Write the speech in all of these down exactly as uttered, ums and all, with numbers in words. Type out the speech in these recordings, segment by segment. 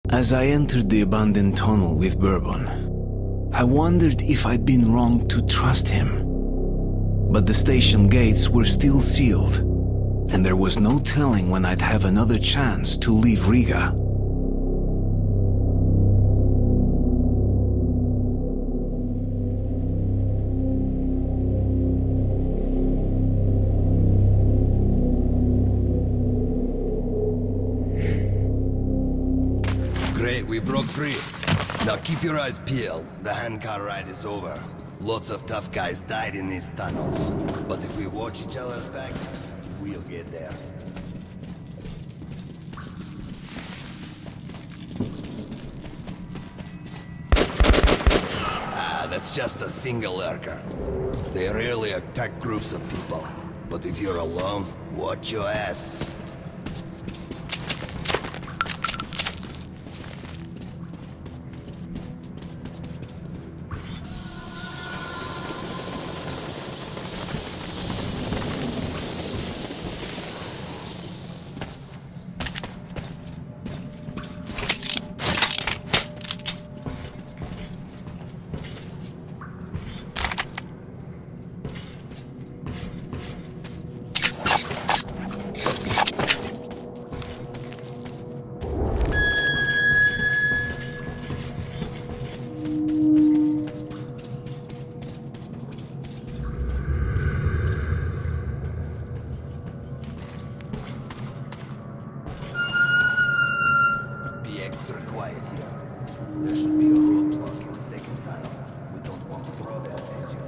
As I entered the abandoned tunnel with Bourbon, I wondered if I'd been wrong to trust him. But the station gates were still sealed, and there was no telling when I'd have another chance to leave Riga. Great, we broke free. Now keep your eyes peeled. The handcar ride is over. Lots of tough guys died in these tunnels. But if we watch each other's backs, we'll get there. Ah, that's just a single lurker. They rarely attack groups of people. But if you're alone, watch your ass. Extra quiet here. There should be a roadblock in the second tunnel. We don't want to draw their attention.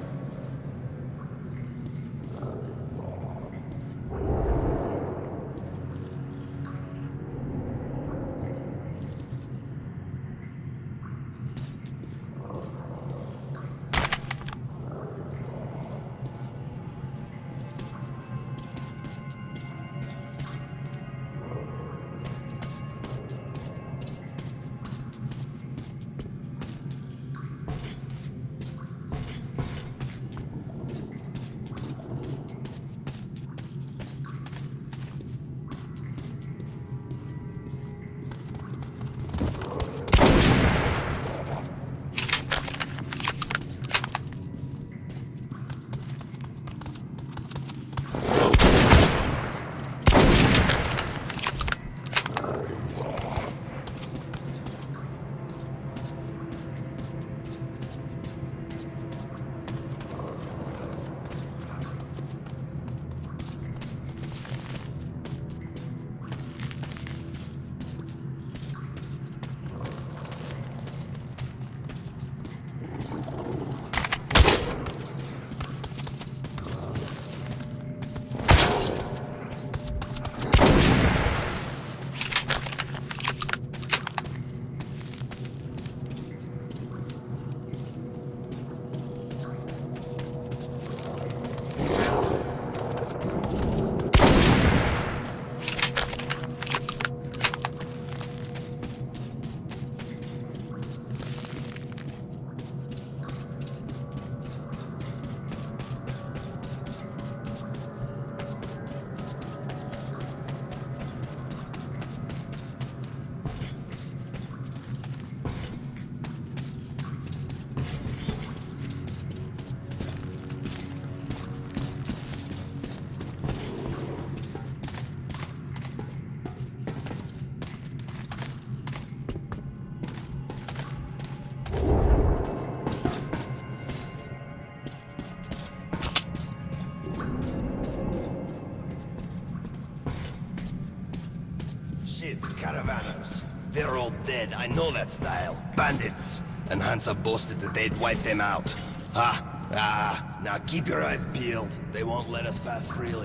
Shit, caravanners. They're all dead, I know that style. Bandits! And Hansa boasted that they'd wipe them out. Ah, ah, now keep your eyes peeled. They won't let us pass freely.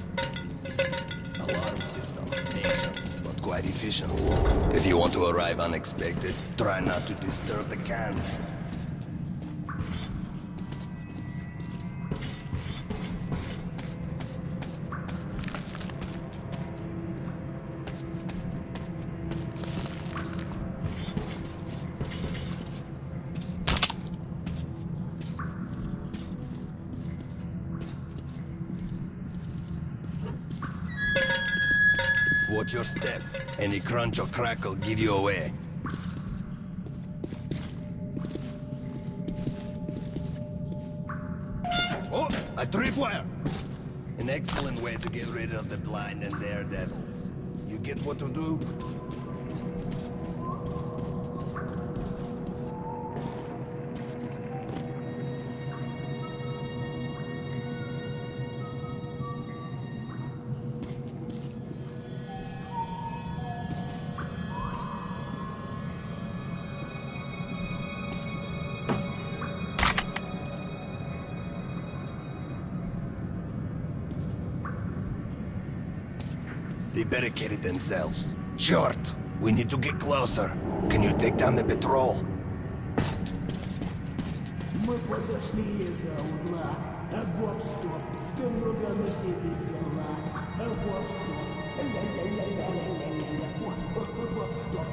Alarm system, ancient, but quite efficient. If you want to arrive unexpected, try not to disturb the cans. Watch your step. Any crunch or crack will give you away. A tripwire! An excellent way to get rid of the blind and daredevils. You get what to do? They barricaded themselves. Short, we need to get closer. Can you take down the patrol? Мы подошли из-за угла. Гоп-стоп. Ты много на себе взяла. Гоп-стоп. Ля-ля-ля-ля-ля-ля-ля. Гоп-стоп.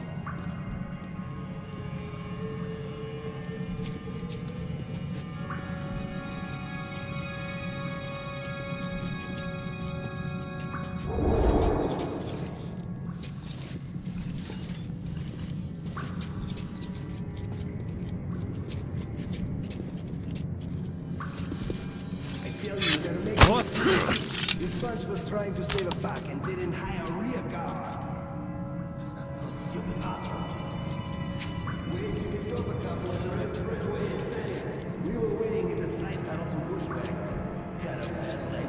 What? This bunch was trying to save a buck and didn't hire a rear guard. So stupid assholes. Waiting to get over a couple and the rest of the way. We were waiting in the side tunnel to pushback. Kind of bad leg.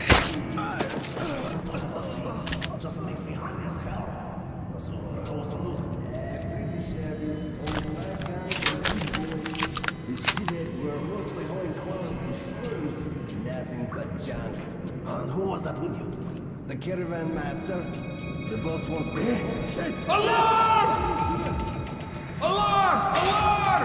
Just makes me hungry as hell. So I was to look. Pretty shabby. Only five guys were The shitheads were mostly hauling clothes and shrooms. Nothing but junk. And who was that with you? The caravan master. The boss wants to... Alarm! Alarm! Alarm!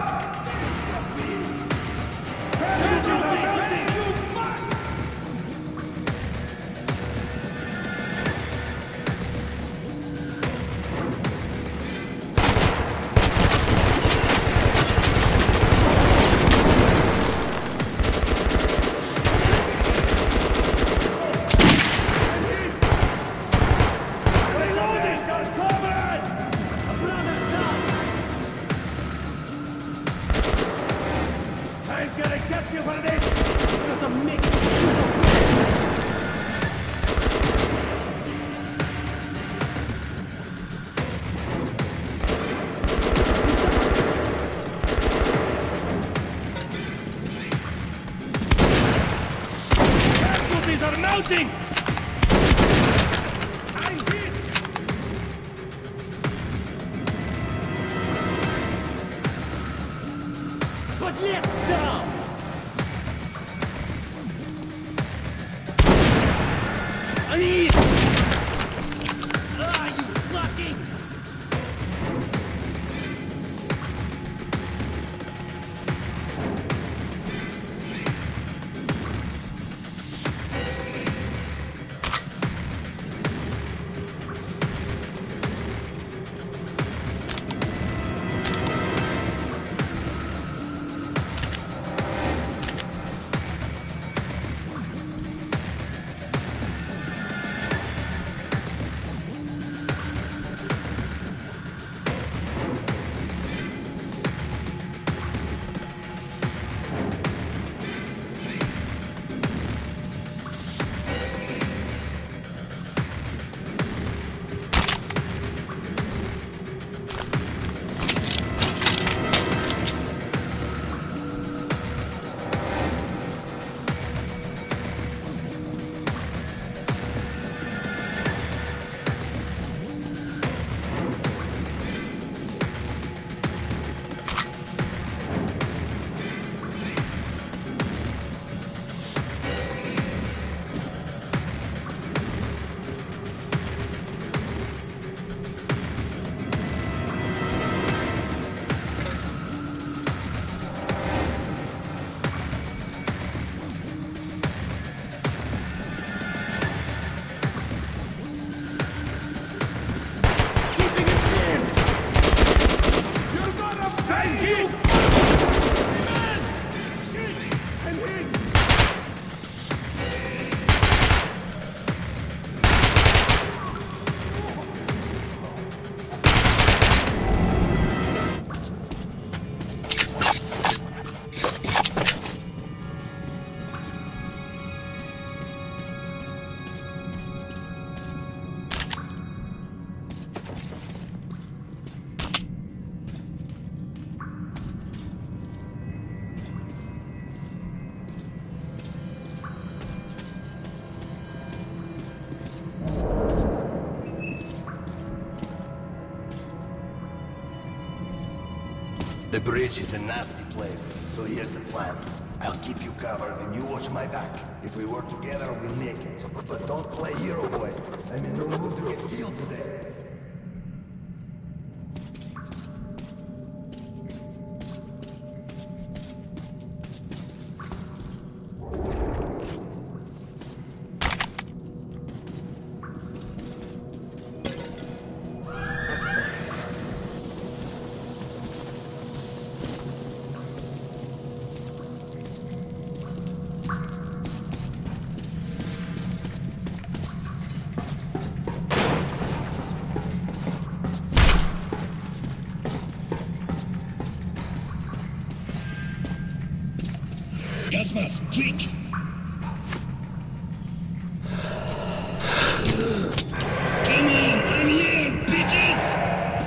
are mounting! I'm hit! But left down! I need! Ah, you fucking! The bridge is a nasty place, so here's the plan. I'll keep you covered and you watch my back. If we work together, we'll make it. But don't play hero boy. I'm in no mood to get killed today. Gasmas, quick! Come on, I'm here, bitches!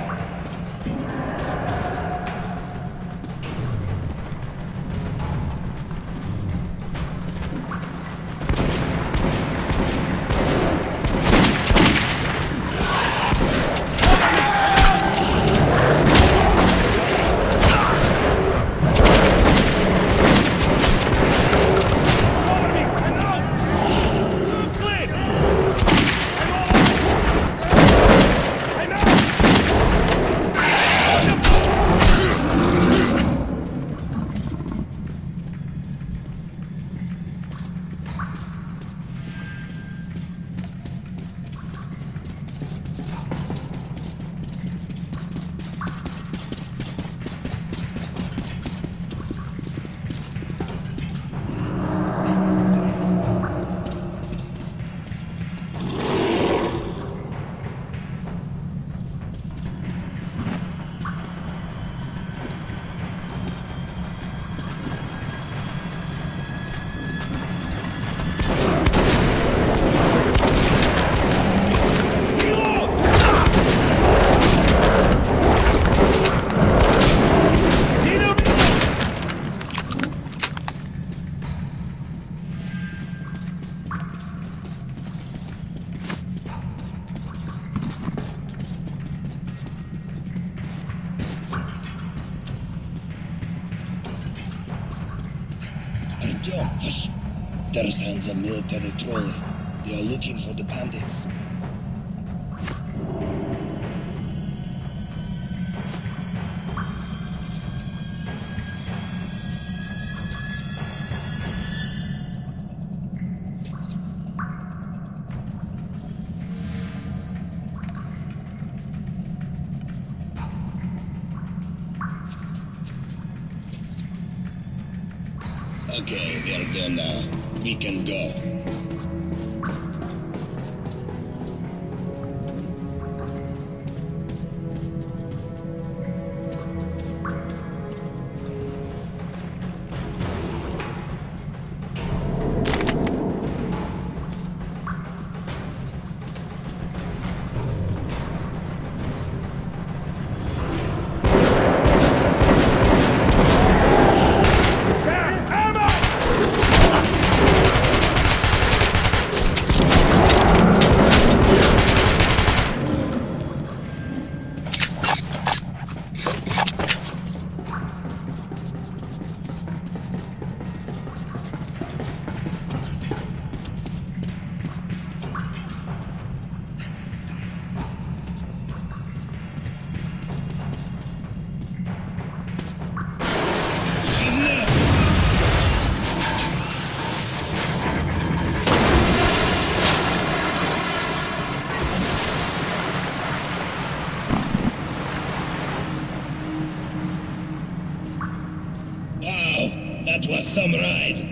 Artyom, hush! There's Hansa military trolley. They are looking for the bandits. Okay, they're gone now. We can go. That was some ride.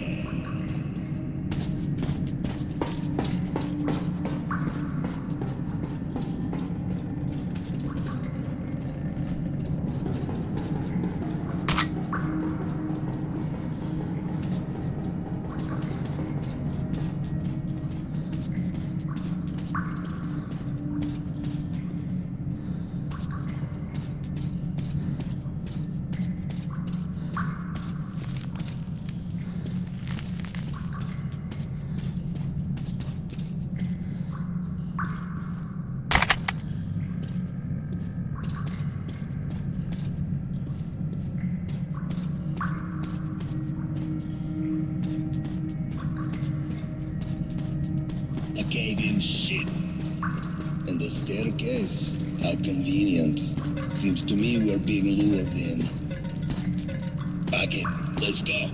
holy shit. And the staircase? How convenient. Seems to me we're being lured in. Okay, let's go.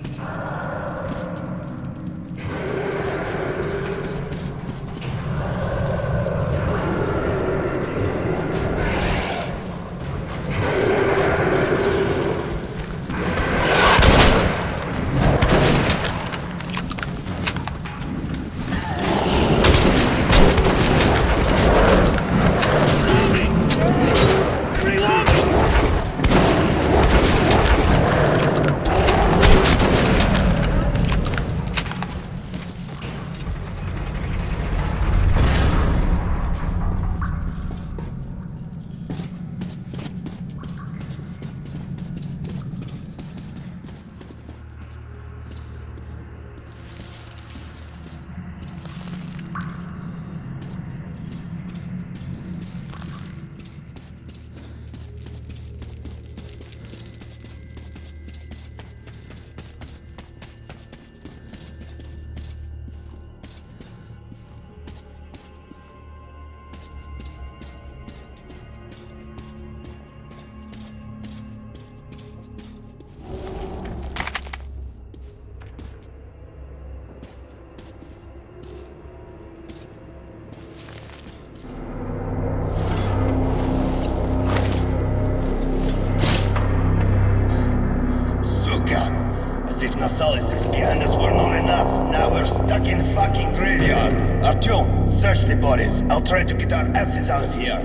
Nasalis is behind us were not enough. Now we're stuck in fucking graveyard. Artyom, search the bodies. I'll try to get our asses out of here.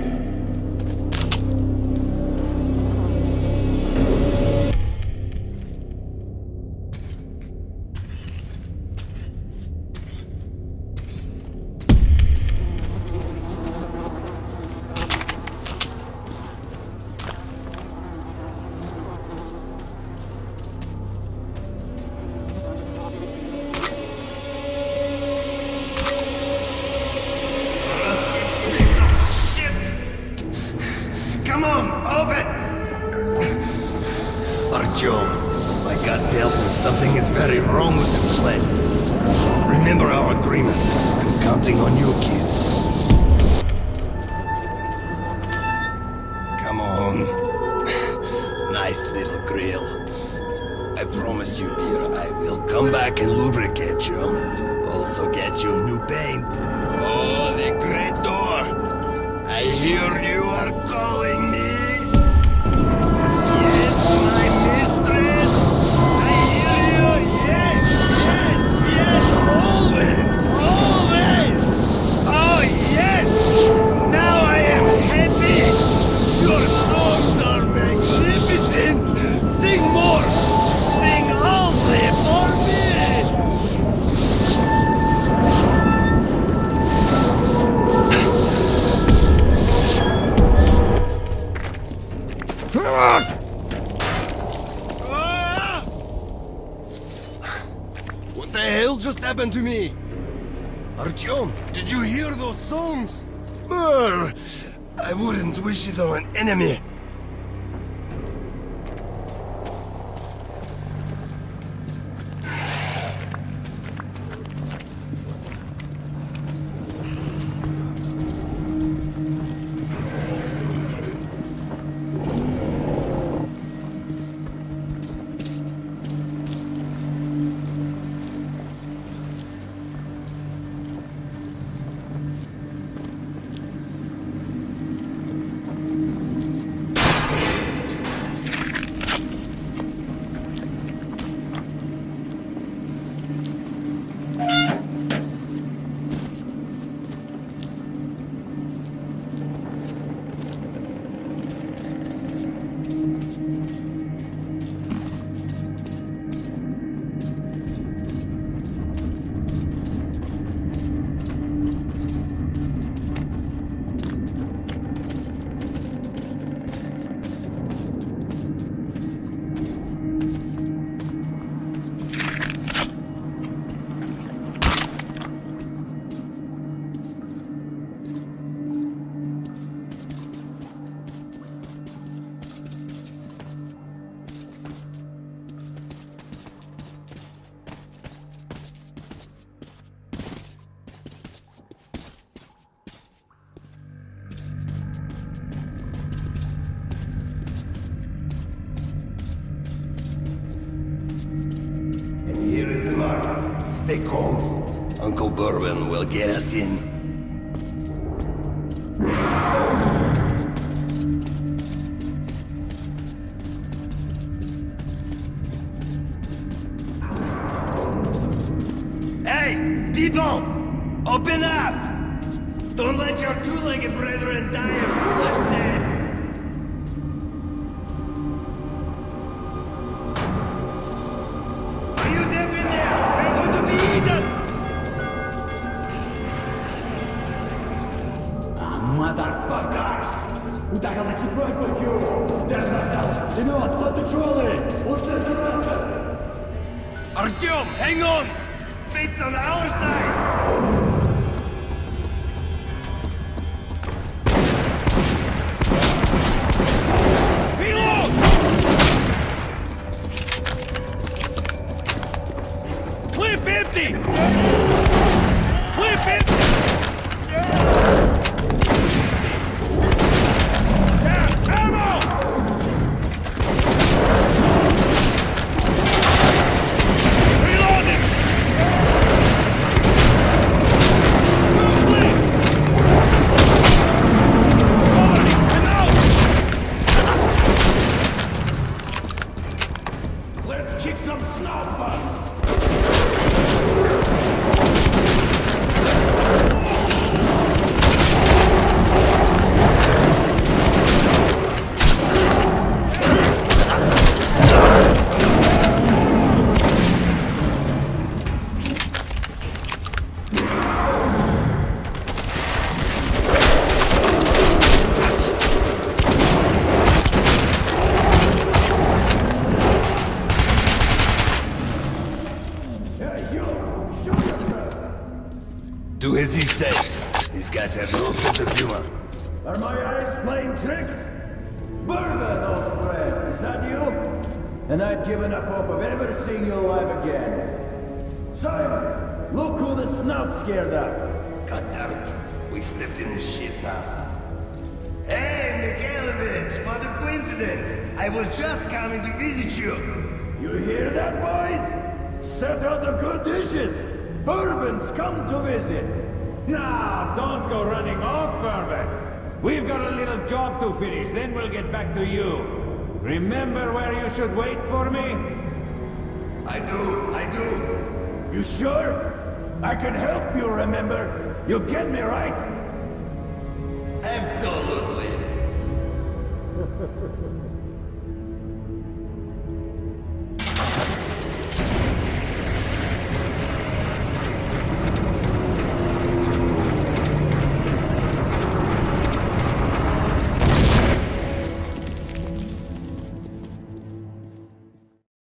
Come on, open! Artyom, my gut tells me something is very wrong with this place. Remember our agreements. I'm counting on you, kid. Come on. Nice little grill. I promise you, dear, I will come back and lubricate you. Also get you new paint. Oh, the great door. I hear you are calling me. Yes, my mistress. I hear you. Yes, yes, yes. Always, always. Oh, yes. Now I am happy. Your songs are magnificent. Sing more. Sing only for me. What the hell just happened to me? Artyom, did you hear those songs? Brr, I wouldn't wish it on an enemy. Stay calm. Uncle Bourbon will get us in. Hey, people! Open up! Don't let your two-legged brethren die a foolish death! Are you deaf in there? We're going to be eaten! Ah, motherfuckers! Who the hell did you drive with you? There's ourselves! You know, it's not the trolley! What's that around? Artyom, hang on! Fate's on our side! Clip empty! Clip empty! Down! Ammo! Reloading! Move, Cover! I'm out! Let's kick some snout butts! Do as he says. These guys have no sense of humor. Are my eyes playing tricks? Bourbon, old friend, is that you? And I've given up hope of ever seeing you alive again. Simon, look who the snout scared up. God damn it. We stepped in this shit now. Hey, Mikhailovich, what a coincidence. I was just coming to visit you. You hear that, boys? Set out the good dishes. Bourbon's come to visit. Now, don't go running off, Bourbon. We've got a little job to finish, then we'll get back to you. Remember where you should wait for me? I do, I do. You sure? I can help you remember. You get me right? Absolutely.